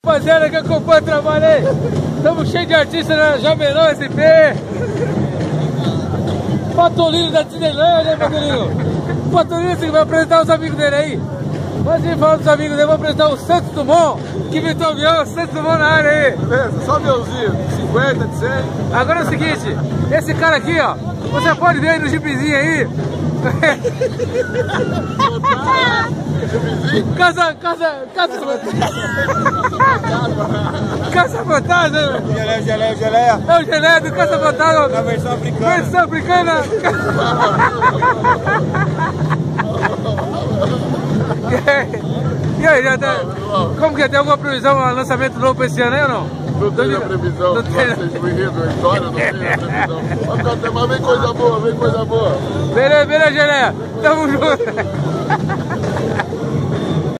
Rapaziada que acompanha o trabalho aí, estamos cheios de artistas na Jamenon SP. Patolino da Disneyland, né, Patolino? Patolino, você vai apresentar os amigos dele aí. Antes de falar dos amigos dele, vou apresentar o Santos Dumont, que inventou o avião, Santos Dumont na área aí. Beleza, só aviãozinho, 50, de 100. Agora é o seguinte, esse cara aqui, ó, você pode ver aí no jipezinho aí. Casa Fantasma. Geleia. É o Geleia do Casa Fantasma. Na versão africana. Versão africana. E aí, já tá... Como que é? Tem alguma previsão, lançamento novo pra esse ano aí ou não? Não tem a previsão, não tem a história, não tem a previsão. Mas vem coisa boa, vem coisa boa. Beleza, Geleia. Tamo junto.